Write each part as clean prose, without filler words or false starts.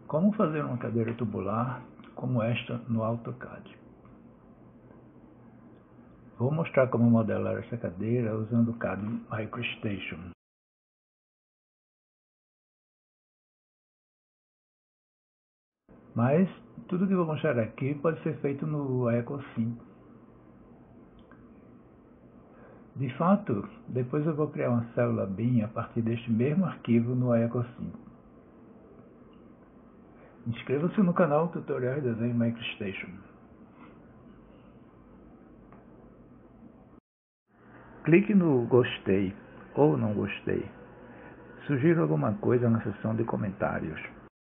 Como fazer uma cadeira tubular como esta no AutoCAD? Vou mostrar como modelar essa cadeira usando o CAD MicroStation. Mas tudo que vou mostrar aqui pode ser feito no Eco5. De fato, depois eu vou criar uma célula BIM a partir deste mesmo arquivo no Eco5. Inscreva-se no canal Tutoriais Desenho MicroStation. Clique no Gostei ou Não Gostei. Sugira alguma coisa na seção de comentários.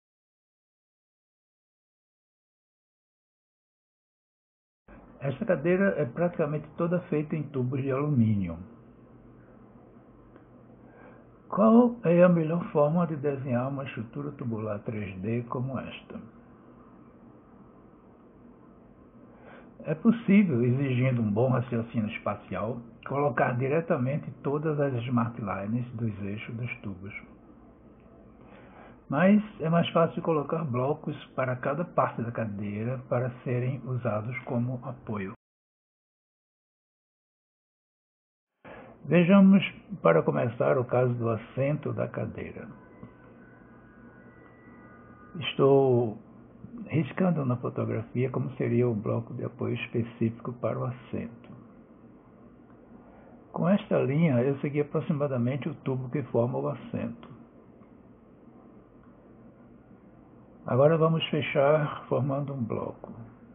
Esta cadeira é praticamente toda feita em tubos de alumínio. Qual é a melhor forma de desenhar uma estrutura tubular 3D como esta? É possível, exigindo um bom raciocínio espacial, colocar diretamente todas as smart lines dos eixos dos tubos. Mas é mais fácil colocar blocos para cada parte da cadeira para serem usados como apoio. Vejamos, para começar, o caso do assento da cadeira. Estou riscando na fotografia como seria o bloco de apoio específico para o assento. Com esta linha, eu segui aproximadamente o tubo que forma o assento. Agora vamos fechar formando um bloco.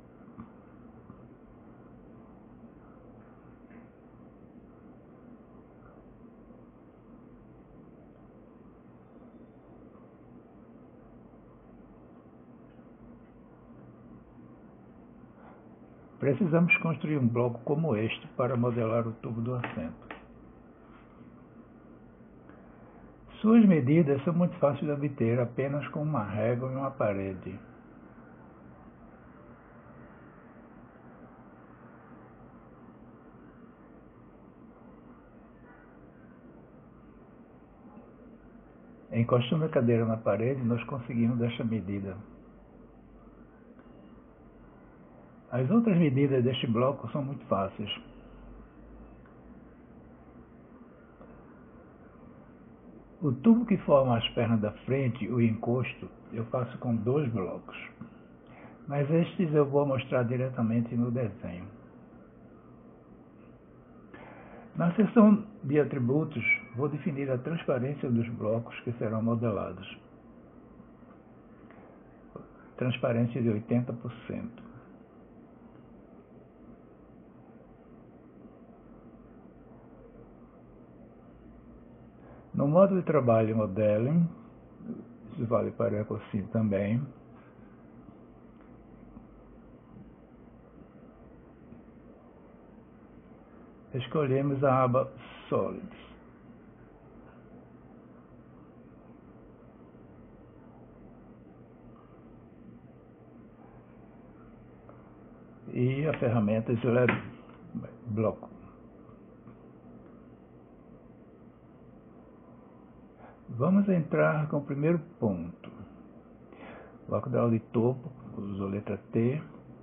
Precisamos construir um bloco como este para modelar o tubo do assento. Suas medidas são muito fáceis de obter apenas com uma régua e uma parede. Encostando a cadeira na parede, nós conseguimos esta medida. As outras medidas deste bloco são muito fáceis. O tubo que forma as pernas da frente, o encosto, eu faço com 2 blocos. Mas estes eu vou mostrar diretamente no desenho. Na seção de atributos, vou definir a transparência dos blocos que serão modelados. Transparência de 80%. No modo de trabalho Modeling, isso vale para o Eco5 também, escolhemos a aba Solids. E a ferramenta Slab Bloco. Vamos entrar com o primeiro ponto. Bloco de topo, uso a letra T.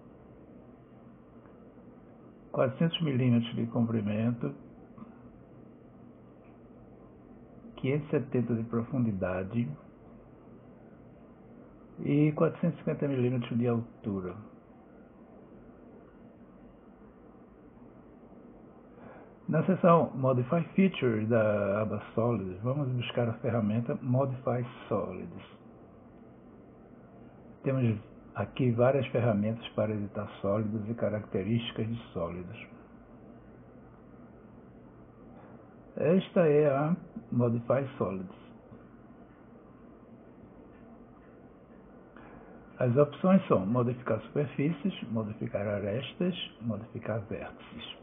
400 milímetros de comprimento. 570 de profundidade. E 450 milímetros de altura. Na seção Modify Feature da aba Solids, vamos buscar a ferramenta Modify Solids. Temos aqui várias ferramentas para editar sólidos e características de sólidos. Esta é a Modify Solids. As opções são modificar superfícies, modificar arestas, modificar vértices.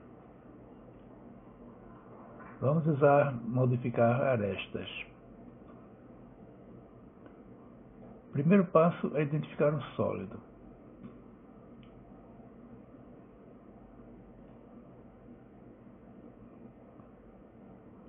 Vamos usar modificar arestas. O primeiro passo é identificar um sólido.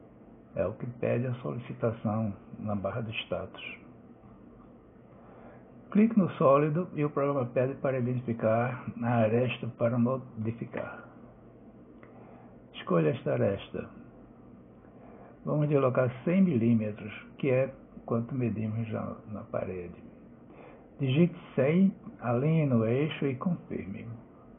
É o que pede a solicitação na barra de status. Clique no sólido e o programa pede para identificar a aresta para modificar. Escolha esta aresta. Vamos deslocar 100 milímetros, que é quanto medimos já na parede. Digite 100, alinhe no eixo e confirme.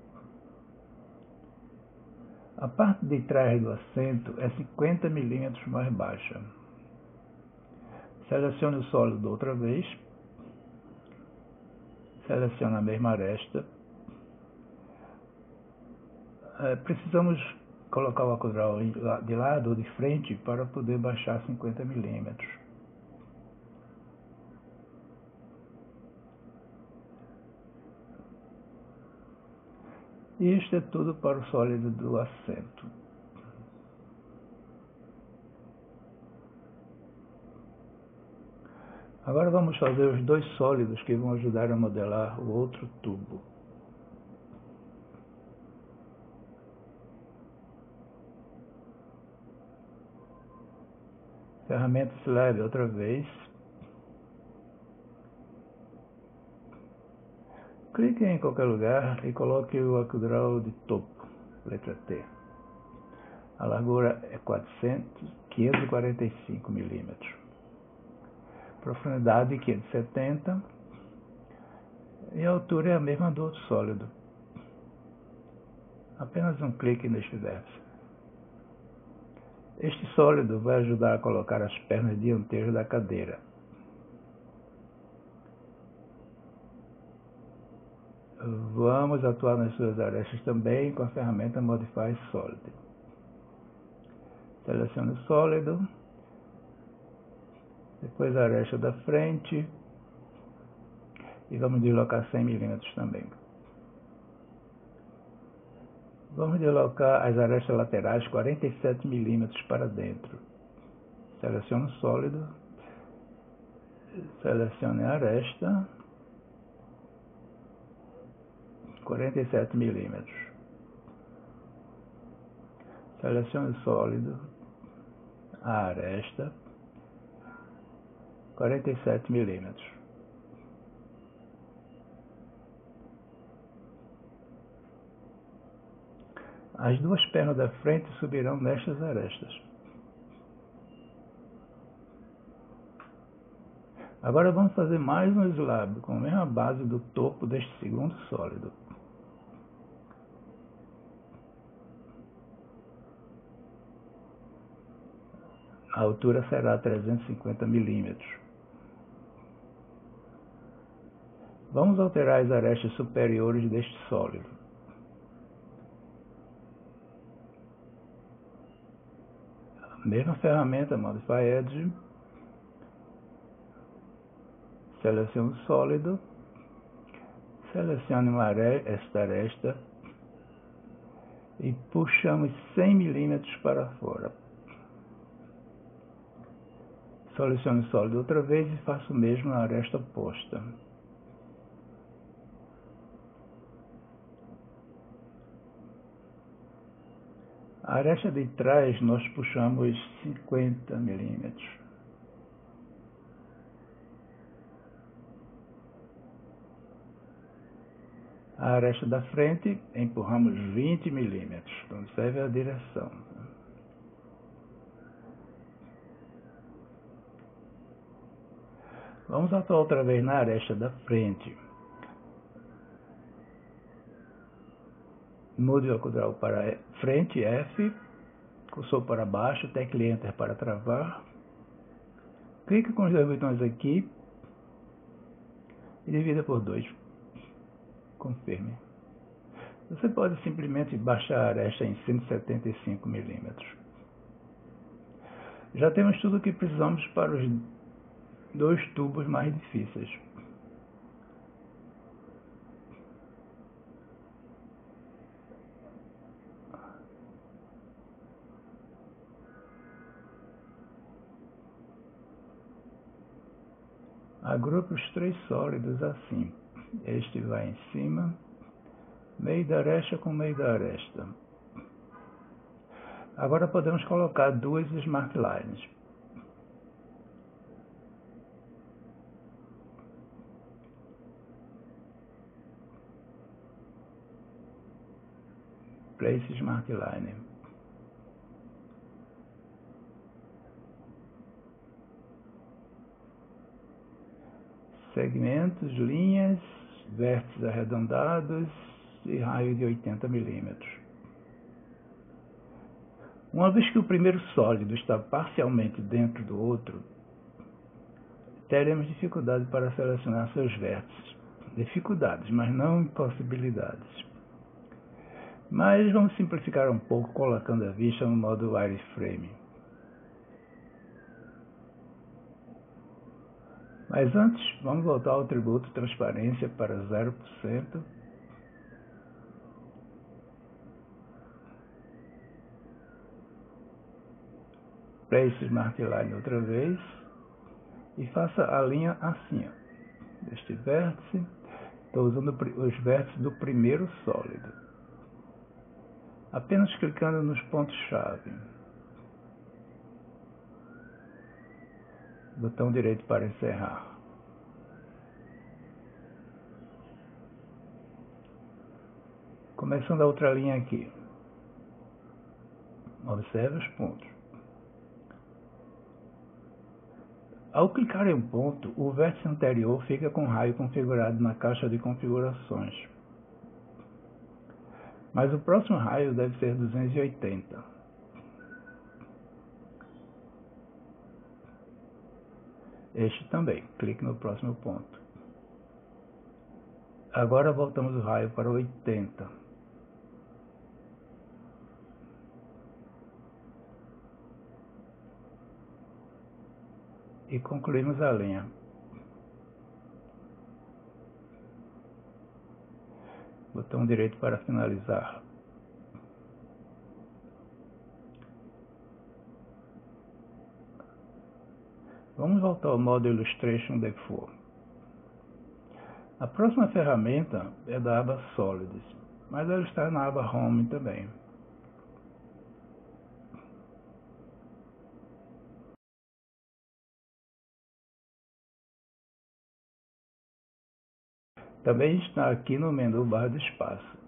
A parte de trás do assento é 50 milímetros mais baixa. Selecione o sólido outra vez. Selecione a mesma aresta. Precisamos colocar o acudral de lado ou de frente para poder baixar 50 milímetros. E isto é tudo para o sólido do assento. Agora vamos fazer os dois sólidos que vão ajudar a modelar o outro tubo. Ferramenta Slab outra vez. Clique em qualquer lugar e coloque o acudral de topo, letra T. A largura é 545 milímetros. Profundidade 570 e a altura é a mesma do outro sólido. Apenas um clique neste vértice. Este sólido vai ajudar a colocar as pernas dianteiras da cadeira. Vamos atuar nas suas arestas também com a ferramenta Modify Solid. Selecione o sólido, depois a aresta da frente e vamos deslocar 100 milímetros também. Vamos deslocar as arestas laterais 47 milímetros para dentro. Selecione o sólido, selecione a aresta, 47 milímetros. Selecione o sólido, a aresta, 47 milímetros. As duas pernas da frente subirão nestas arestas. Agora vamos fazer mais um slab com a mesma base do topo deste segundo sólido. A altura será 350 milímetros. Vamos alterar as arestas superiores deste sólido. A mesma ferramenta Modify Edge. Selecione o sólido. Selecione esta aresta. E puxamos 100 milímetros para fora. Selecione o sólido outra vez e faça o mesmo na aresta oposta. A aresta de trás nós puxamos 50 milímetros. A aresta da frente empurramos 20 milímetros. Então observe a direção. Vamos atuar outra vez na aresta da frente. Mude o acudral para frente, F, cursor para baixo, tecle Enter para travar. Clique com os dois botões aqui e divida por 2. Confirme. Você pode simplesmente baixar a aresta em 175 milímetros. Já temos tudo o que precisamos para os dois tubos mais difíceis. Agrupe os três sólidos assim. Este vai em cima, meio da aresta com meio da aresta. Agora podemos colocar duas Smart Lines. Place Smart Line. Segmentos, linhas, vértices arredondados e raio de 80 milímetros. Uma vez que o primeiro sólido está parcialmente dentro do outro, teremos dificuldade para selecionar seus vértices. Dificuldades, mas não impossibilidades. Mas vamos simplificar um pouco colocando a vista no modo wireframe. Mas antes, vamos voltar ao atributo transparência para 0%. Place Smart Line outra vez. E faça a linha assim, ó, deste vértice. Estou usando os vértices do primeiro sólido. Apenas clicando nos pontos-chave. Botão direito para encerrar. Começando a outra linha aqui. Observe os pontos. Ao clicar em um ponto, o vértice anterior fica com raio configurado na caixa de configurações. Mas o próximo raio deve ser 280. Este também. Clique no próximo ponto. Agora voltamos o raio para 80. E concluímos a linha. Botão direito para finalizar. Vamos voltar ao modo Illustration Default. A próxima ferramenta é da aba Solids, mas ela está na aba Home também. Também está aqui no menu barra de espaço.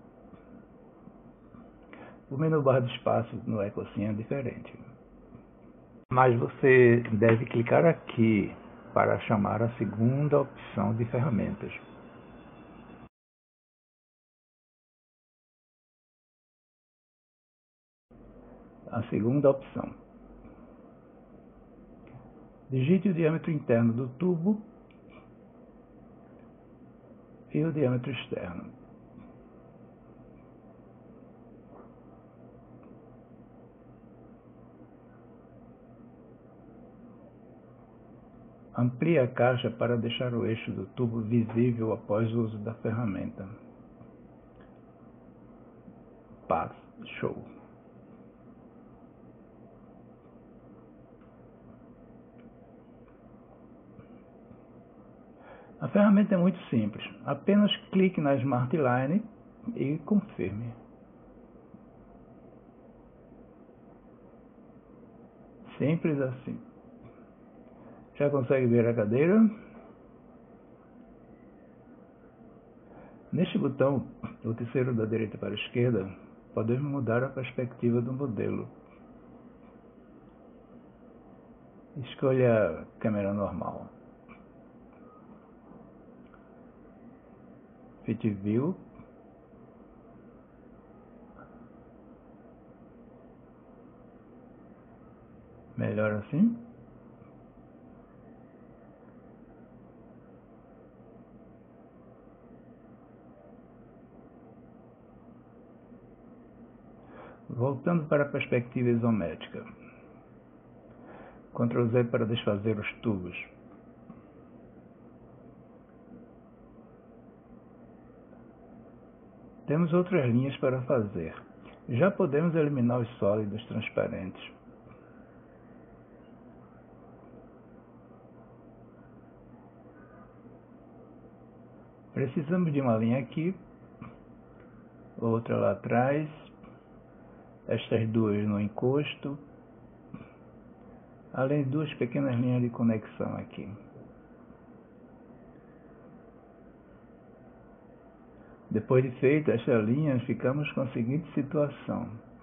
O menu barra de espaço no Ecosym é diferente. Mas você deve clicar aqui para chamar a segunda opção de ferramentas. A segunda opção. Digite o diâmetro interno do tubo e o diâmetro externo. Amplie a caixa para deixar o eixo do tubo visível após o uso da ferramenta. Path Show. A ferramenta é muito simples. Apenas clique na Smart Line e confirme. Simples assim. Já consegue ver a cadeira? Neste botão, o terceiro da direita para a esquerda, podemos mudar a perspectiva do modelo. Escolha a câmera normal. Fit View. Melhor assim. Voltando para a perspectiva isométrica. Ctrl Z para desfazer os tubos. Temos outras linhas para fazer. Já podemos eliminar os sólidos transparentes. Precisamos de uma linha aqui, outra lá atrás, estas duas no encosto, além de duas pequenas linhas de conexão aqui. Depois de feita esta linha, ficamos com a seguinte situação.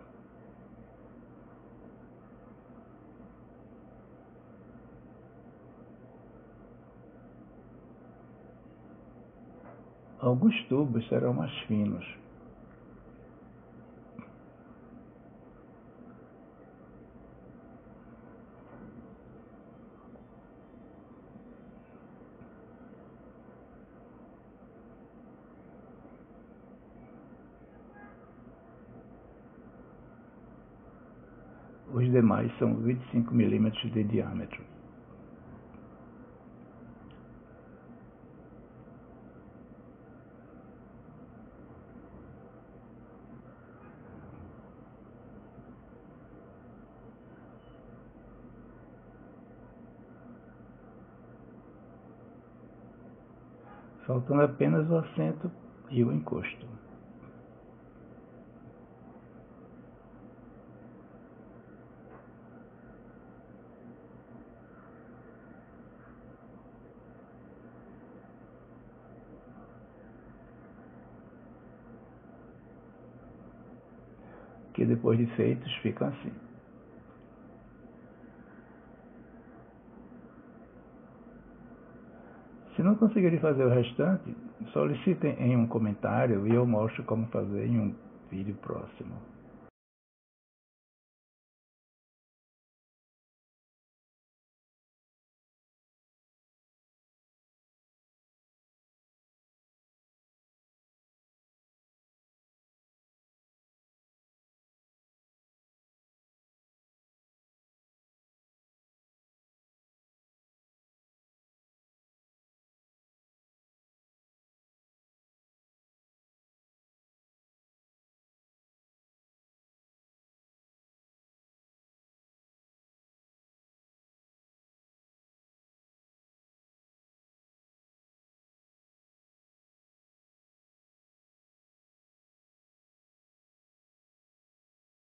Alguns tubos serão mais finos. Os demais são 25 milímetros de diâmetro. Faltando apenas o assento e o encosto. Que depois de feitos ficam assim. Se não conseguirem fazer o restante, solicitem em um comentário e eu mostro como fazer em um vídeo próximo.